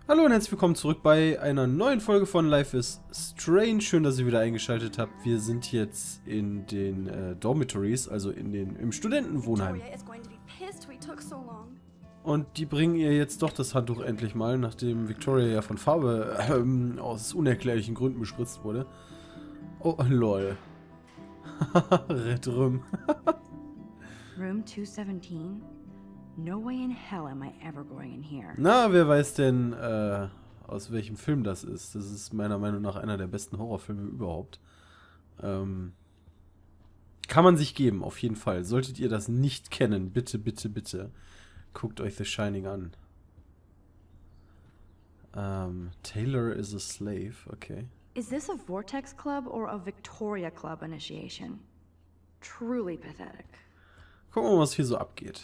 Hallo und herzlich willkommen zurück bei einer neuen Folge von Life is Strange. Schön, dass ihr wieder eingeschaltet habt. Wir sind jetzt in den Dormitories, also im Studentenwohnheim. Und die bringen ihr jetzt doch das Handtuch endlich mal, nachdem Victoria ja von Farbe aus unerklärlichen Gründen bespritzt wurde. Oh, lol. Red Rum. Room 217? No way in hell am I ever going in here. Na, wer weiß denn, aus welchem Film das ist. Das ist meiner Meinung nach einer der besten Horrorfilme überhaupt. Kann man sich geben, auf jeden Fall. Solltet ihr das nicht kennen, bitte, bitte, bitte, guckt euch The Shining an. Taylor is a slave, okay. Is this a Vortex Club or a Victoria Club initiation? Truly pathetic. Gucken wir mal, was hier so abgeht.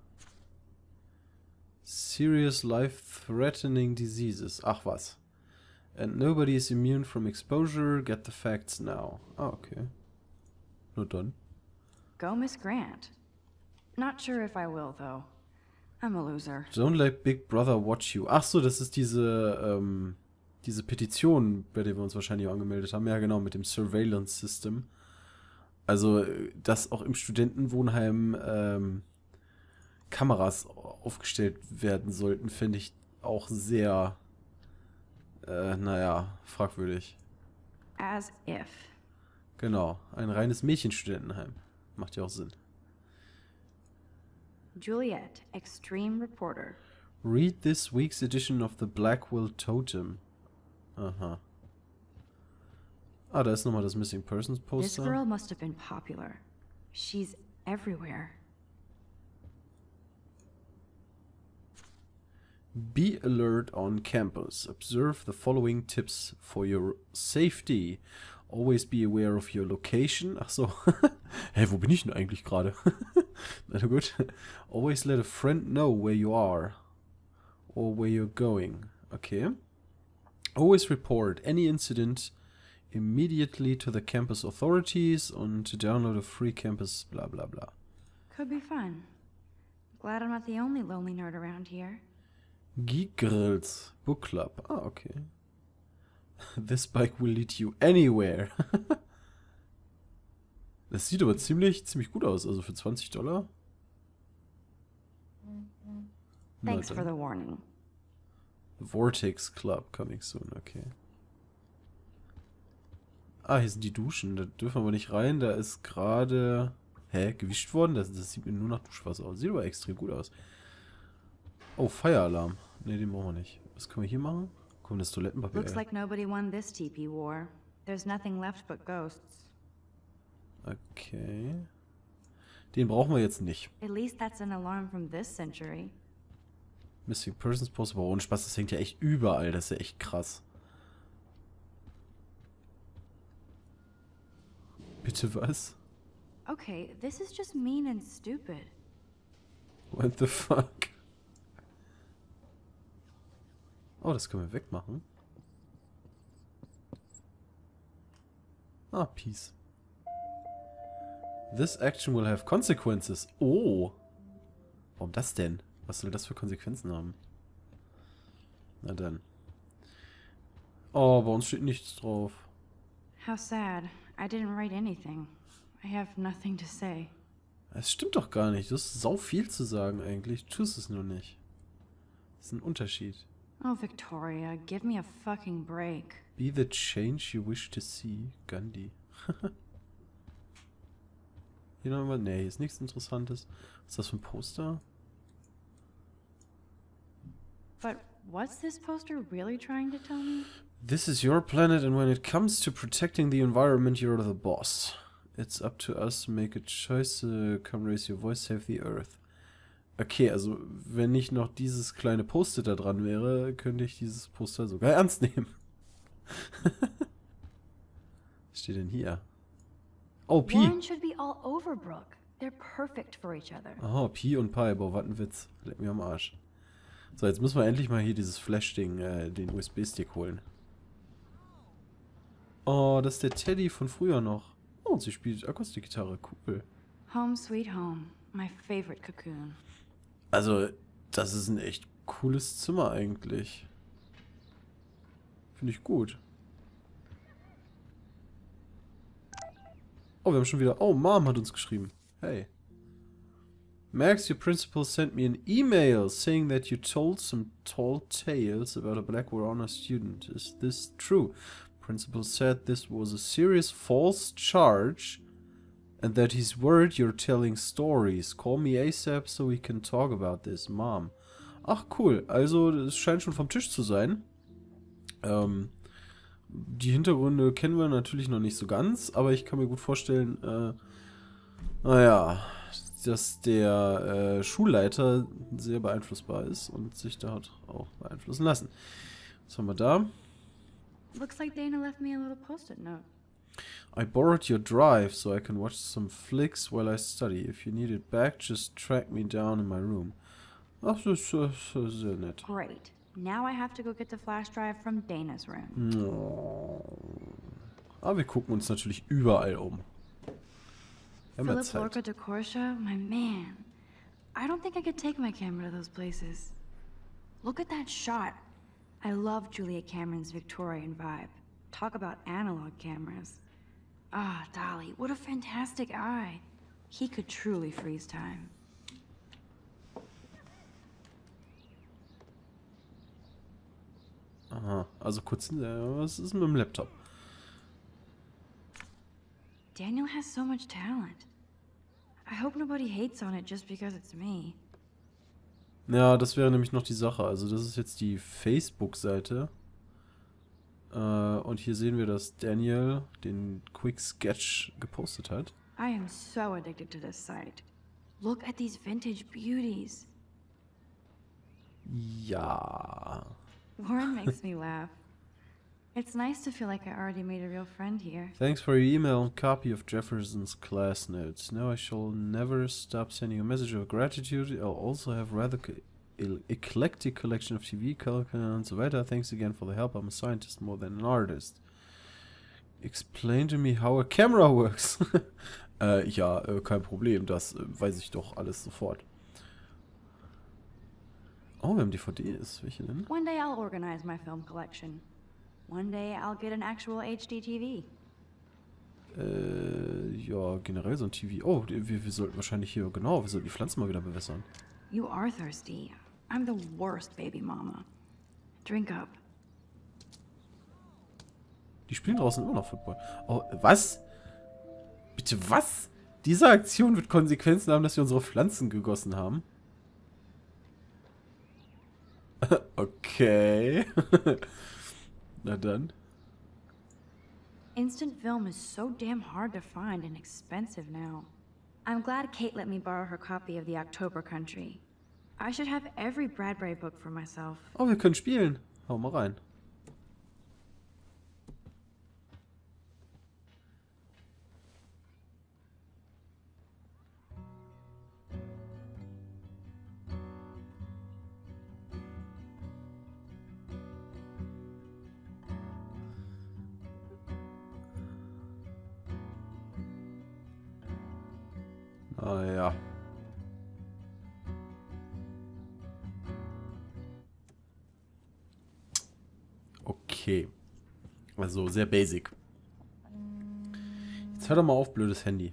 Serious life-threatening diseases. Ach was. And nobody is immune from exposure. Get the facts now. Ah, okay. Nur dann. Go Miss Grant. Not sure if I will, though. I'm a loser. Don't let Big Brother watch you. Ach so, das ist diese Petition, bei der wir uns wahrscheinlich auch angemeldet haben. Ja, genau, mit dem Surveillance System. Also, dass auch im Studentenwohnheim Kameras aufgestellt werden sollten, finde ich auch sehr, naja, fragwürdig. As if. Genau, ein reines Mädchenstudentenheim. Macht ja auch Sinn. Juliet, Extreme Reporter. Read this week's edition of the Blackwell Totem. Aha. Ah, da ist nochmal das Missing Persons This Poster. girl must have been popular. She's everywhere. Be alert on campus. Observe the following tips for your safety. Always be aware of your location. Ach so. Hä, wo bin ich denn eigentlich gerade? Na gut. Always let a friend know where you are. Or where you're going. Okay. Always report any incident immediately to the campus authorities and to download a free campus blah blah blah. Could be fun. Glad I'm not the only lonely nerd around here. Geek Grills Book Club. Ah, okay. This bike will lead you anywhere. Das sieht aber ziemlich gut aus. Also für $20. Thanks for the warning. Vortex Club coming soon, okay. Ah, hier sind die Duschen. Da dürfen wir nicht rein. Da ist gerade... Hä? Gewischt worden? Das sieht mir nur nach Duschwasser aus. Sieht aber extrem gut aus. Oh, Feueralarm. Ne, den brauchen wir nicht. Was können wir hier machen? Komm, das Toilettenpapier. Looks like nobody won this TP war. There's nothing left but ghosts. Okay. Den brauchen wir jetzt nicht. At least that's an alarm from this century. Missing Persons Poster, aber ohne Spaß, das hängt ja echt überall. Das ist ja echt krass. Bitte was? Okay, this is just mean and stupid. What the fuck? Oh, das können wir wegmachen. Ah, peace. This action will have consequences. Oh. Warum das denn? Was soll das für Konsequenzen haben? Na dann. Oh, bei uns steht nichts drauf. How sad. I didn't write anything. I have nothing to say. Es stimmt doch gar nicht. Du hast sau viel zu sagen eigentlich. Du tust es nur nicht. Das ist ein Unterschied. Oh, Victoria, give me a fucking break. Be the change you wish to see. Gandhi. Hier nochmal. Nee, hier ist nichts Interessantes. Was ist das für ein Poster? But what's this poster really trying to tell me? This is your planet, and when it comes to protecting the environment, you're the boss. It's up to us to make a choice. Come raise your voice, save the earth. Okay, also wenn nicht noch dieses kleine Post-it da dran wäre, könnte ich dieses Poster sogar ernst nehmen. Was steht denn hier? Oh, Pi. Warren should be all over Brooke. They're perfect for each other. Oh, Pi und Pi. Boah, was ein Witz. Leck mir am Arsch. So, jetzt müssen wir endlich mal hier dieses Flash-Ding, den USB-Stick holen. Oh, das ist der Teddy von früher noch. Oh, und sie spielt Akustikgitarre. Cool. Home sweet home. My favorite cocoon. Also, das ist ein echt cooles Zimmer eigentlich. Finde ich gut. Oh, wir haben schon wieder... Oh, Mom hat uns geschrieben. Hey. Max, your principal sent me an email saying that you told some tall tales about a Blackwell honor student. Is this true? Principal said this was a serious false charge and that he's worried you're telling stories. Call me ASAP so we can talk about this, Mom. Ach, cool. Also, es scheint schon vom Tisch zu sein. Die Hintergründe kennen wir natürlich noch nicht so ganz, aber ich kann mir gut vorstellen, naja, dass der Schulleiter sehr beeinflussbar ist und sich da hat auch beeinflussen lassen. Was haben wir da? Looks like Dana left me a little post-it note. I borrowed your drive so I can watch some flicks while I study. If you need it back, just track me down in my room. Ach, das ist sehr nett. Great. Now I have to go get the flash drive from Dana's room. Oh. Aber wir gucken uns natürlich überall um. Wir haben ja Philip Zeit. Lorca de Corsia, my man. I don't think I could take my camera to those places. Look at that shot. I love Julia Cameron's Victorian vibe. Talk about analog cameras. Ah, Dolly, what a fantastic eye. He could truly freeze time. Aha, also kurz, was ist mit dem Laptop? Daniel has so much talent. I hope nobody hates on it just because it's me. Ja, das wäre nämlich noch die Sache. Also das ist jetzt die Facebook-Seite. Und hier sehen wir, dass Daniel den Quick Sketch gepostet hat. I am so addicted to this site. Look at these vintage beauties. Ja. Warren makes me laugh. It's nice to feel like I already made a real friend here. Thanks for your email and copy of Jefferson's class notes. Now I shall never stop sending a message of gratitude. I'll also have rather eclectic collection of TV, color and so weiter. Thanks again for the help. I'm a scientist more than an artist. Explain to me how a camera works. Ja, kein Problem. Das weiß ich doch alles sofort. Oh, wir haben DVDs. Welche denn? One day I'll organize my film collection. One day I'll get an actual HD TV. Ja, generell so ein TV. Oh, wir sollten wahrscheinlich hier, genau, wir sollten die Pflanzen mal wieder bewässern. You are thirsty. I'm the worst baby mama. Drink up. Die spielen draußen immer noch Football. Oh, was? Bitte was? Diese Aktion wird Konsequenzen haben, dass wir unsere Pflanzen gegossen haben. Okay. Na dann. Instant film is so damn hard to find and expensive now. I'm glad Kate let me borrow her copy of The October Country. I should have every Bradbury book for myself. Oh, wir können spielen. Hau mal rein. Ah ja. Okay. Also sehr basic. Jetzt hör doch mal auf, blödes Handy.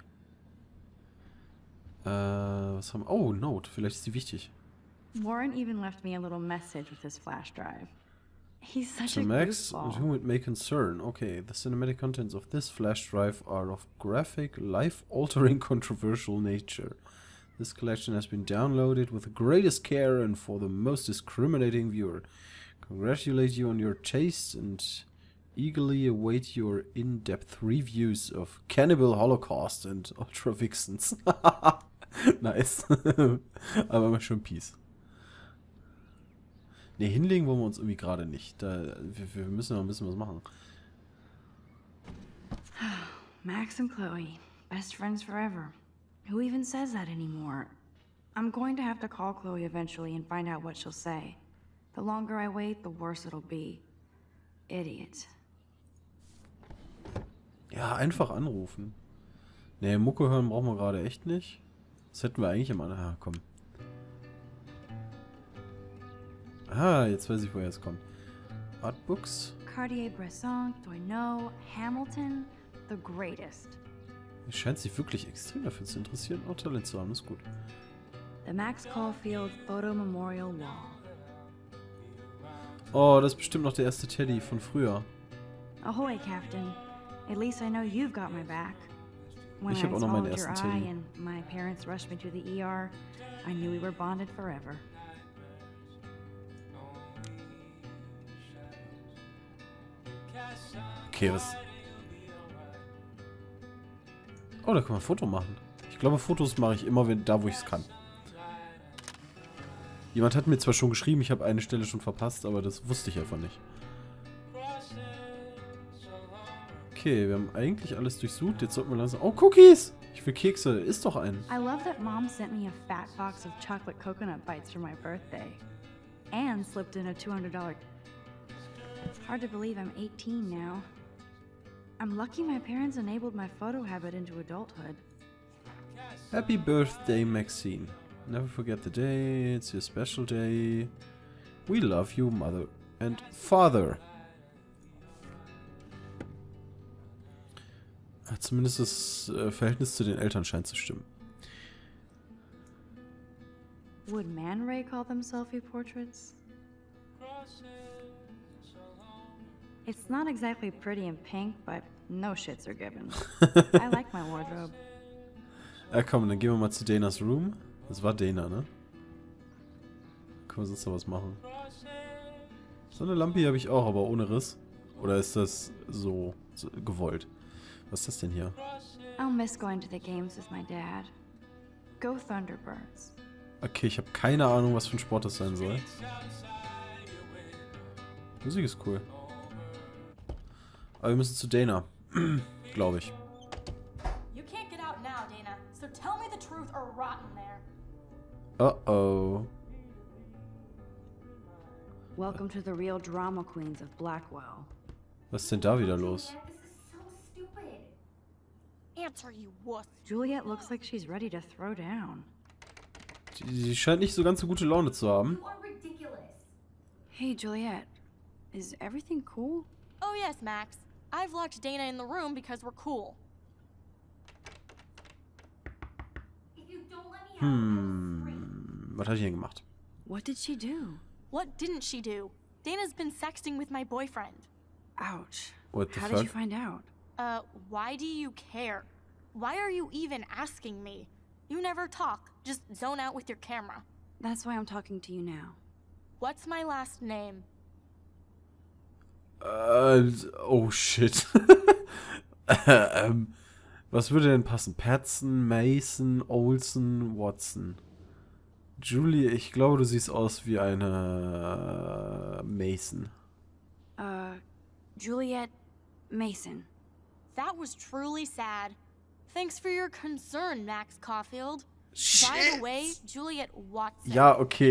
Was haben wir? Oh, Note. Vielleicht ist die wichtig. Warren even left me a little message with his flash drive. He's such To a Max, goofball. whom it may concern. Okay, the cinematic contents of this flash drive are of graphic, life-altering, controversial nature. This collection has been downloaded with the greatest care and for the most discriminating viewer. Congratulate you on your taste and eagerly await your in-depth reviews of Cannibal Holocaust and Ultra Vixens. Nice. Aber immer schon Peace. Ne, hinlegen wollen wir uns irgendwie gerade nicht. Wir müssen noch ein bisschen was machen. Max and Chloe, best friends forever. Who even says that anymore? I'm going to have to call Chloe eventually and find out what she'll say. The longer I wait, the worse it'll be. Idiot. Ja, einfach anrufen. Ne, Mucke hören brauchen wir gerade echt nicht. Das hätten wir eigentlich immer... Ah, komm. Ah, jetzt weiß ich, woher es kommt. Artbooks. Cartier-Bresson, Doisneau, Hamilton, the greatest. Er scheint sich wirklich extrem dafür zu interessieren, auch Talent zu haben, ist gut. The Max Caulfield Photo Memorial Wall. Oh, das ist bestimmt noch der erste Teddy von früher. Ahoy, Captain. At least I know you've got my back. When Ich habe I auch noch meinen swallowed your ersten eye Teddy. and my parents rushed me to the ER, I knew we were bonded forever. Okay, was... Oh, da kann man ein Foto machen. Ich glaube, Fotos mache ich immer, da wo ich es kann. Jemand hat mir zwar schon geschrieben, ich habe eine Stelle schon verpasst, aber das wusste ich einfach nicht. Okay, wir haben eigentlich alles durchsucht. Jetzt sollten wir langsam... Oh, Cookies! Ich will Kekse. Isst doch einen. I love that Mom sent me a fat box of chocolate coconut bites for my birthday. And slipped in a $200... It's hard to believe I'm 18 now. I'm lucky my parents enabled my photo habit into adulthood. Happy birthday, Maxine. Never forget the day. It's your special day. We love you, Mother and Father. Zumindest das Verhältnis zu den Eltern scheint zu stimmen. Would Man Ray call them selfie portraits? It's not exactly pretty in pink, but no shits are given. I like my wardrobe. Ja, komm, dann gehen wir mal zu Danas Room. Das war Dana, ne? Können wir sonst noch was machen? So eine Lampe hier habe ich auch, aber ohne Riss. Oder ist das so gewollt? Was ist das denn hier? I'll miss going to the games with my dad. Go Thunderbirds. Okay, ich habe keine Ahnung, was für ein Sport das sein soll. Musik ist cool. Aber wir müssen zu Dana. Glaube ich. You can't get out now, Dana. So tell me the truth or rot in there. Oh. Welcome to the real drama queens of Blackwell. Was ist denn da wieder los? This is so stupid. Answer, you wuss. Juliet looks like she's ready to throw down. Sie scheint nicht so ganz so gute Laune zu haben. You are ridiculous. Hey, Juliet. Is everything cool? Oh yes, Max. I've locked Dana in the room because we're cool. If you don't let me out, I will scream. Was hat die denn gemacht? What did she do? What didn't she do? Dana's been sexting with my boyfriend. Ouch. What the How fuck? did you find out? Why do you care? Why are you even asking me? You never talk, just zone out with your camera. That's why I'm talking to you now. What's my last name? Oh shit. Was würde denn passen? Patson, Mason, Olsen, Watson. Julie, ich glaube, du siehst aus wie eine Mason. Juliet Mason. That was truly sad. Thanks for your concern, Max Caulfield. By Shit. the way, Juliet Watson. Ja, okay,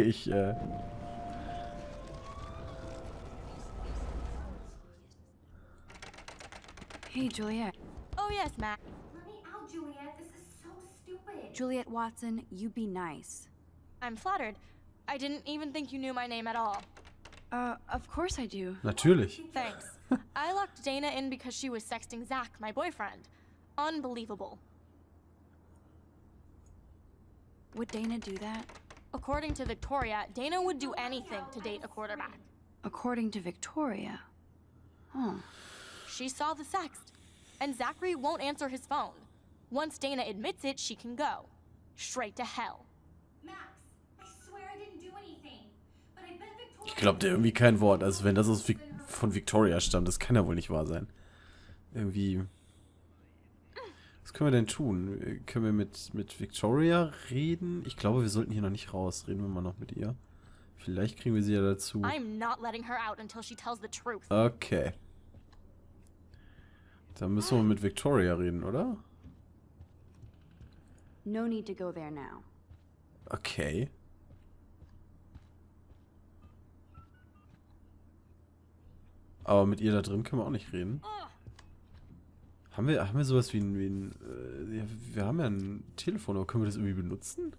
Hey, Juliet. Oh yes, Max. Let me out, Juliet. This is so stupid. Juliet Watson, you be nice. I'm flattered. I didn't even think you knew my name at all. Of course I do. Natürlich. Thanks. I locked Dana in because she was sexting Zach, my boyfriend. Unbelievable. Would Dana do that? According to Victoria, Dana would do anything to date a quarterback. According to Victoria. Huh. She saw the sext. And Zachary won't answer his phone. Once Dana admits it, she can go. Straight to hell. Max, I swear I didn't do anything. But I bet Victoria... Ich glaube dir irgendwie kein Wort. Also wenn das von Victoria stammt, das kann ja wohl nicht wahr sein. Irgendwie... Was können wir denn tun? Können wir mit Victoria reden? Ich glaube, wir sollten hier noch nicht raus. Reden wir mal noch mit ihr. Vielleicht kriegen wir sie ja dazu. I'm not letting her out until she tells the truth. Okay. Dann müssen wir mit Victoria reden, oder? No need to go there now. Okay. Aber mit ihr da drin können wir auch nicht reden. Haben wir sowas wie ein ja, wir haben ja ein Telefon, aber können wir das irgendwie benutzen?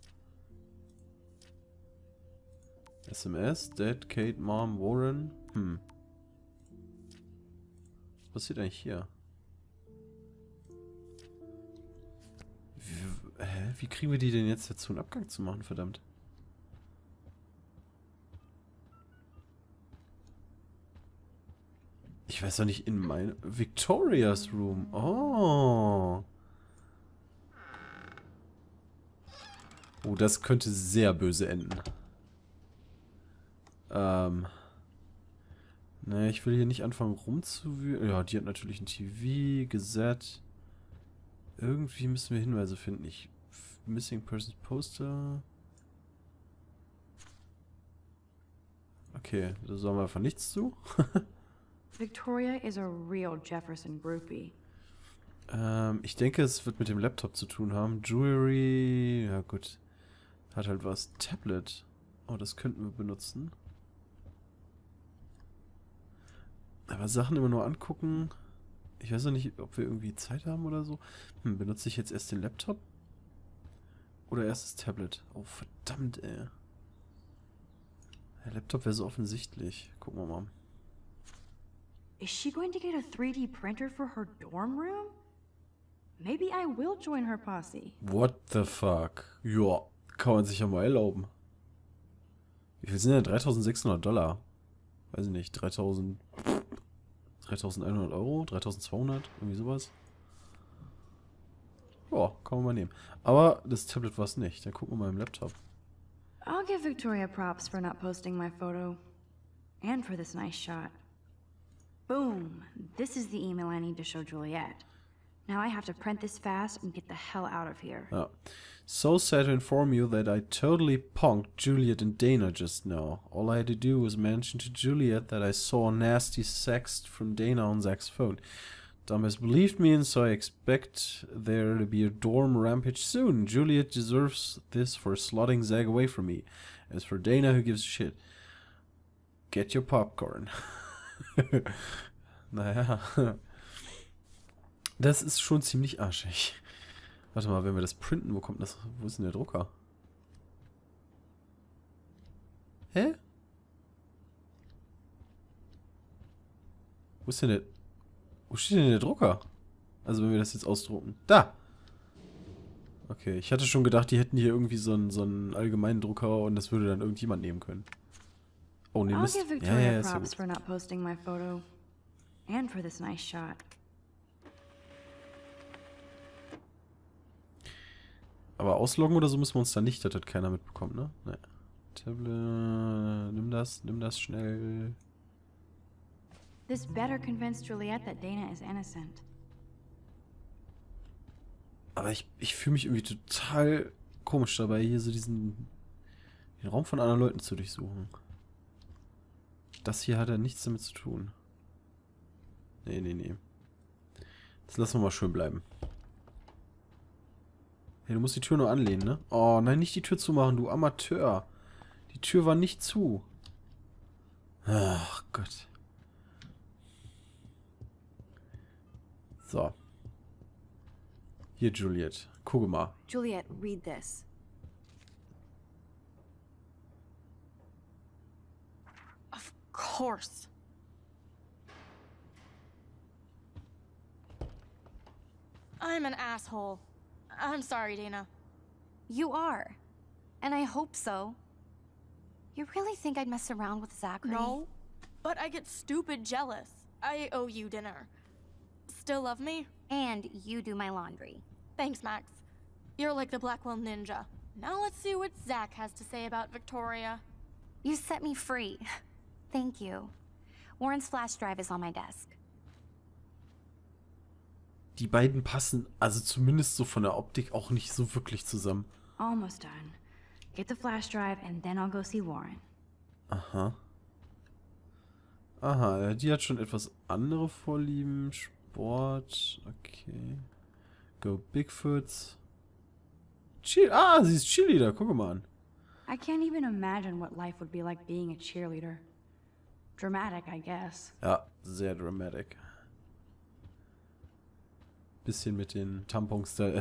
SMS, Dad, Kate, Mom, Warren. passiert eigentlich hier? Wie kriegen wir die denn jetzt dazu, einen Abgang zu machen, verdammt? Ich weiß doch nicht, in mein... Victoria's Room. Oh. Oh, das könnte sehr böse enden. Ne, ich will hier nicht anfangen rumzuwühlen. Ja, die hat natürlich ein TV, Gesetz. Irgendwie müssen wir Hinweise finden. Missing Persons Poster. Okay, da sagen wir einfach nichts zu. Victoria is a real Jefferson groupie. Ich denke, es wird mit dem Laptop zu tun haben. Jewelry, ja gut. Hat halt was. Tablet. Oh, das könnten wir benutzen. Aber Sachen immer nur angucken. Ich weiß noch nicht, ob wir irgendwie Zeit haben oder so. Benutze ich jetzt erst den Laptop? Oder erst das Tablet? Oh, verdammt, ey. Der Laptop wäre so offensichtlich. Gucken wir mal. Is she going to get a 3D printer for her dorm room? Maybe I will join her posse. What the fuck? Ja, kann man sich ja mal erlauben. Wie viel sind denn $3.600? Weiß ich nicht, 3.100 Euro? 3.200? Irgendwie sowas? Ja, kann man mal nehmen. Aber das Tablet war es nicht. Dann gucken wir mal im Laptop. I'll give Victoria props for not posting my photo. And for this nice shot. Boom! This is the email I need to show Juliet. Now I have to print this fast and get the hell out of here. Ja. So sad to inform you that I totally punked Juliet and Dana just now. All I had to do was mention to Juliet that I saw a nasty sext from Dana on Zach's phone. Dumbass believed me, and so I expect there to be a dorm rampage soon. Juliet deserves this for slotting Zach away from me. As for Dana, who gives a shit? Get your popcorn. Naja. Das ist schon ziemlich arschig. Warte mal, wenn wir das printen, wo kommt das? Wo ist denn der Drucker? Hä? Wo ist denn der... Wo steht denn der Drucker? Also wenn wir das jetzt ausdrucken. Da! Okay, ich hatte schon gedacht, die hätten hier irgendwie so einen allgemeinen Drucker und das würde dann irgendjemand nehmen können. Oh, ne, Mist. I'll give Victoria props for not posting my photo. And for this nice shot. Aber ausloggen oder so müssen wir uns da nicht, das hat keiner mitbekommen, ne? Ne. Tablet, nimm das schnell. This better convince Juliet that Dana is innocent. Aber ich fühle mich irgendwie total komisch dabei, hier so den Raum von anderen Leuten zu durchsuchen. Das hier hat ja nichts damit zu tun. Nee, nee, nee. Das lassen wir mal schön bleiben. Hey, du musst die Tür nur anlehnen, ne? Oh, nein, nicht die Tür zumachen, du Amateur. Die Tür war nicht zu. Ach Gott. So. Hier, Juliet. Guck mal. Juliet, read this. Of course. I'm an asshole. I'm sorry, Dana. You are. And I hope so. You really think I'd mess around with Zachary? No, but I get stupid jealous. I owe you dinner. Still love me? And you do my laundry. Thanks, Max. You're like the Blackwell Ninja. Now let's see what Zach has to say about Victoria. You set me free. Thank you. Warren's flash drive is on my desk. Die beiden passen, also zumindest so von der Optik, auch nicht so wirklich zusammen. Almost done. Get the flash drive and then I'll go see Warren. Aha. Aha, die hat schon etwas andere Vorlieben. Sport, okay. Go Bigfoots. Sie ist Cheerleader, guck mal an. I can't even imagine what life would be like being a cheerleader. Dramatic, I guess. Ja, sehr dramatic. Bisschen mit den Tampons da.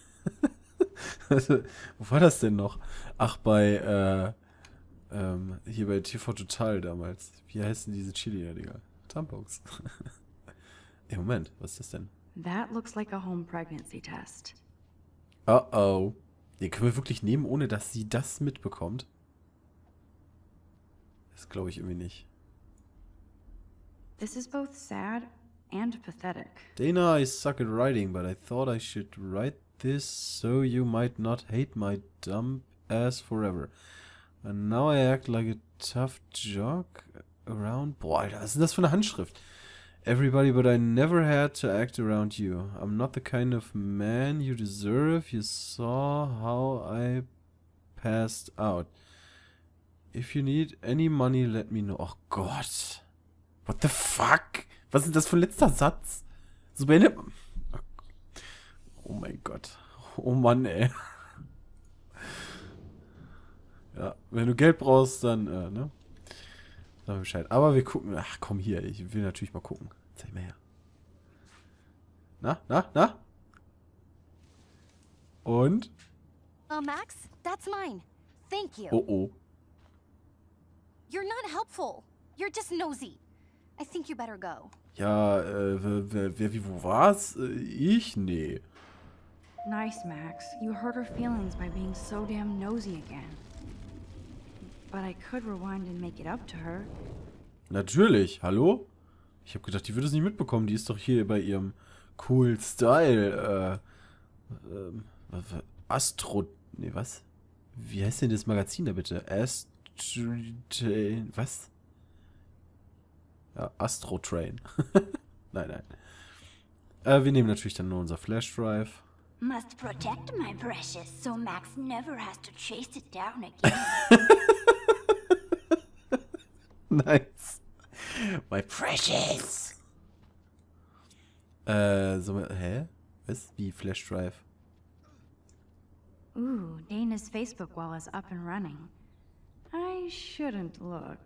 Also, wo war das denn noch? Ach, hier bei TV Total damals. Wie heißen diese Cheerleader, Digga? Tampons. Moment, was ist das denn? That looks like a home pregnancy test. Oh. Den können wir wirklich nehmen, ohne dass sie das mitbekommt? Das glaube ich irgendwie nicht. This is both sad and pathetic. Dana, I suck at writing, but I thought I should write this so you might not hate my dumb ass forever. And now I act like a tough jock around... Boah, Alter, was ist denn das für eine Handschrift? Everybody, but I never had to act around you. I'm not the kind of man you deserve. You saw how I passed out. If you need any money, let me know. Oh Gott. What the fuck? Was ist das für ein letzter Satz? So beendet... Oh mein Gott. Oh Mann, ey. Ja, wenn du Geld brauchst, dann, ne? Sag mir Bescheid. Aber wir gucken... Ach, komm hier. Ich will natürlich mal gucken. Zeig mal her. Na? Und? Max, that's mine. Thank you. Oh. You're not helpful. You're just nosy. I think you better go. Ja, wer, wie, wo war's? Ich? Nee. Nice, Max. You hurt her feelings by being so damn nosy again. But I could rewind and make it up to her. Natürlich. Hallo? Ich habe gedacht, die würde es nicht mitbekommen. Die ist doch hier bei ihrem cool Style. Astro... Nee, was? Wie heißt denn das Magazin da bitte? Was? Ja, Astro Train. Nein. Wir nehmen natürlich dann nur unser Flash Drive. Must protect my precious, so Max never has to chase it down again. Nice. My precious. Hä? Was? Wie Flash Drive? Ooh, Dana's Facebook wall is up and running. I shouldn't look.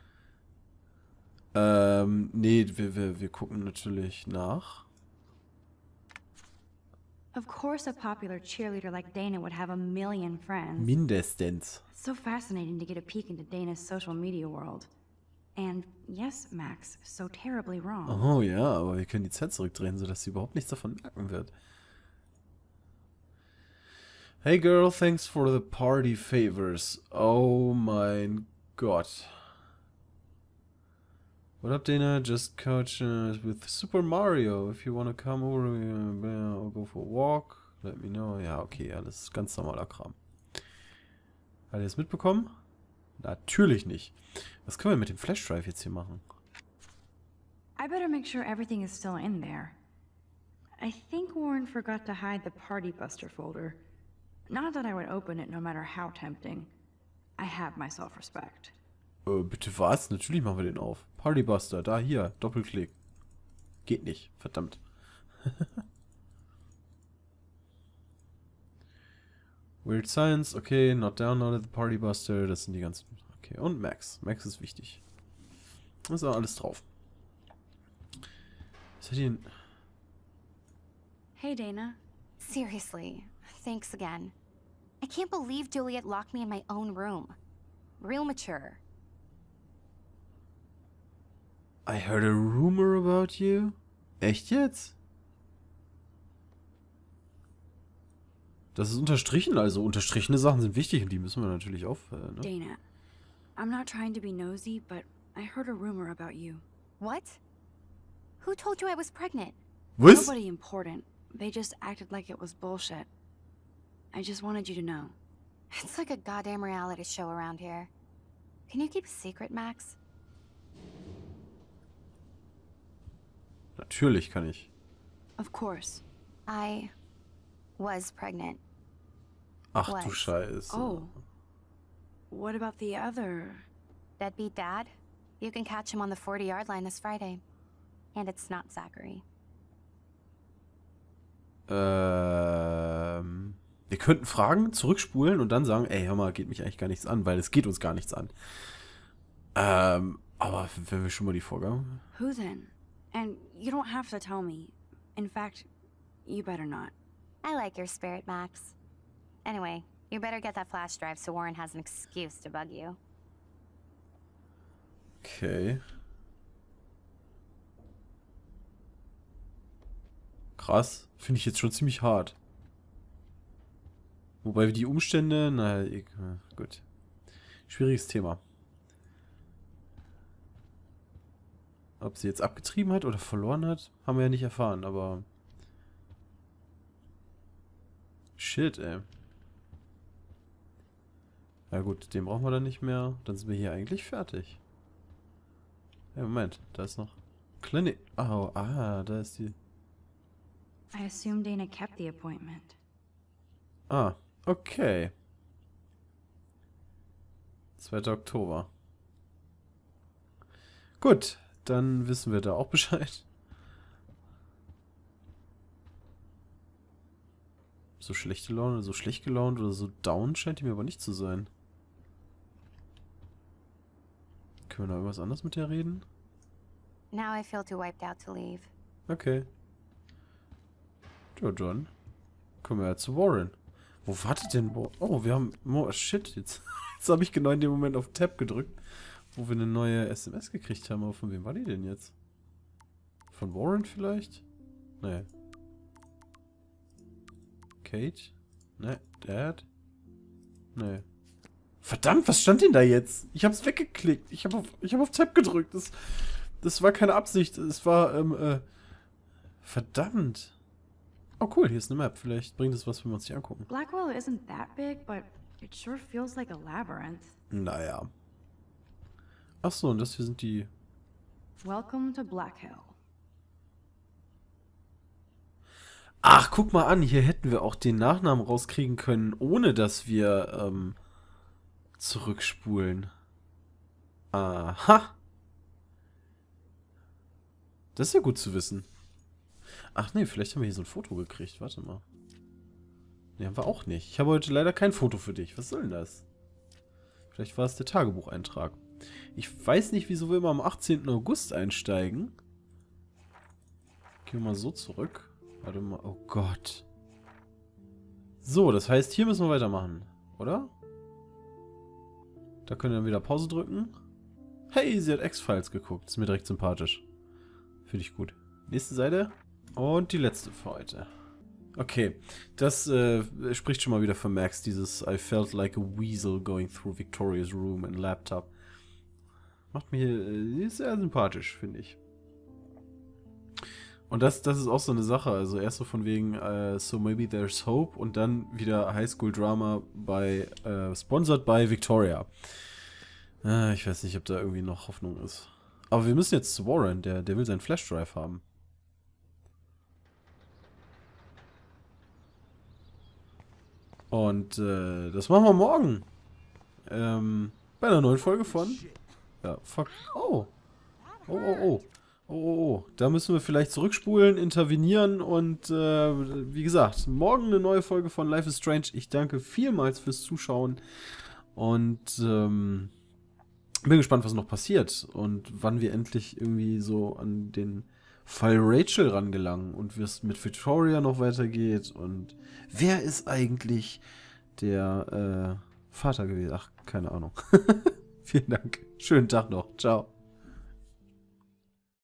Nee, wir gucken natürlich nach. Of course a popular cheerleader like Dana would have a million friends. Mindestens. It's so fascinating to get a peek into Dana's social media world. And yes, Max, so terribly wrong. Oh ja, aber wir können die Zeit zurückdrehen, sodass sie überhaupt nichts davon merken wird. Hey girl, thanks for the party favors. Oh mein Gott. What up, Dana? Just couch with Super Mario. If you wanna come over or go for a walk, let me know. Ja, okay, alles ganz normaler Kram. Hat ihr das mitbekommen? Natürlich nicht. Was können wir mit dem Flash Drive jetzt hier machen? I better make sure everything is still in there. I think Warren forgot to hide the Party Buster folder. Not that I would open it no matter how tempting. I have my self-respect. Bitte was? Natürlich machen wir den auf. Partybuster, da, hier, Doppelklick. Geht nicht, verdammt. Weird Science, okay, not downloaded the Partybuster, das sind die ganzen... Okay, und Max. Max ist wichtig. Da ist auch alles drauf. Was hat denn... Hey, Dana. Seriously, thanks again. I can't believe Juliet locked me in my own room. Real mature. I heard a rumor about you. Echt jetzt? Das ist unterstrichen, also unterstrichene Sachen sind wichtig und die müssen wir natürlich auf... Ne? Dana, I'm not trying to be nosy, but I heard a rumor about you. What? Who told you I was pregnant? Was? Nobody important. They just acted like it was bullshit. I just wanted you to know. It's like a goddamn reality show around here. Can you keep a secret, Max? Natürlich kann ich. Of course. I was pregnant. Ach du Was? Scheiße. Oh. What about the other? Deadbeat dad? You can catch him on the 40-yard line this Friday. And it's not Zachary. Wir könnten fragen, zurückspulen und dann sagen, ey, hör mal, geht mich eigentlich gar nichts an, weil es geht uns gar nichts an. Aber wenn wir schon mal die Vorgabe... Who then? And you don't have to tell me. In fact, you better not. I like your spirit, Max. Anyway, you better get that flash drive so Warren has an excuse to bug you. Okay. Krass. Finde ich jetzt schon ziemlich hart. Wobei die Umstände, gut. Schwieriges Thema. Ob sie jetzt abgetrieben hat oder verloren hat, haben wir ja nicht erfahren, aber... Shit, ey. Ja gut, den brauchen wir dann nicht mehr. Dann sind wir hier eigentlich fertig. Ja, Moment, da ist noch... Clinic... Oh, da ist die... I assume Dana kept the appointment. Ah, okay. 2. Oktober. Gut, dann wissen wir da auch Bescheid. So schlechte Laune, so schlecht gelaunt oder so down scheint die mir aber nicht zu sein. Können wir noch irgendwas anderes mit der reden? Now I feel too wiped out to leave. Okay. Ja, John. Kommen wir ja zu Warren. Wo wartet denn... Oh, wir haben... Oh, shit, jetzt habe ich genau in dem Moment auf Tab gedrückt, wo wir eine neue SMS gekriegt haben. Aber von wem war die denn jetzt? Von Warren vielleicht? Nee. Kate? Nee. Dad? Nee. Verdammt, was stand denn da jetzt? Ich hab's weggeklickt. Ich hab auf Tab gedrückt. Das war keine Absicht. Es war, verdammt. Oh cool, hier ist eine Map. Vielleicht bringt es was, wenn wir uns die angucken. Blackwell isn't that big, but it sure feels like a labyrinth. Naja. Achso, und das hier sind die... Welcome to Black Hill. Ach, guck mal an. Hier hätten wir auch den Nachnamen rauskriegen können, ohne dass wir, zurückspulen. Aha. Das ist ja gut zu wissen. Ach nee, vielleicht haben wir hier so ein Foto gekriegt. Warte mal. Nee, haben wir auch nicht. Ich habe heute leider kein Foto für dich. Was soll denn das? Vielleicht war es der Tagebucheintrag. Ich weiß nicht, wieso wir immer am 18. August einsteigen. Gehen wir mal so zurück. Warte mal. Oh Gott. So, das heißt, hier müssen wir weitermachen. Oder? Da können wir dann wieder Pause drücken. Hey, sie hat X-Files geguckt. Ist mir direkt sympathisch. Finde ich gut. Nächste Seite. Und die letzte für heute. Okay, das spricht schon mal wieder für Max, dieses I felt like a weasel going through Victoria's room and laptop. Macht mir sehr sympathisch, finde ich. Und das ist auch so eine Sache, also erst so von wegen so maybe there's hope und dann wieder High School Drama bei sponsored by Victoria. Ich weiß nicht, ob da irgendwie noch Hoffnung ist. Aber wir müssen jetzt zu Warren, der will seinen Flashdrive haben. Und das machen wir morgen. Bei einer neuen Folge von... Ja, fuck. Oh. Oh. Da müssen wir vielleicht zurückspulen, intervenieren und wie gesagt, morgen eine neue Folge von Life is Strange. Ich danke vielmals fürs Zuschauen und bin gespannt, was noch passiert und wann wir endlich irgendwie so an den Fall Rachel rangelangen und wie es mit Victoria noch weitergeht und wer ist eigentlich der Vater gewesen? Ach, keine Ahnung. Vielen Dank. Schönen Tag noch. Ciao.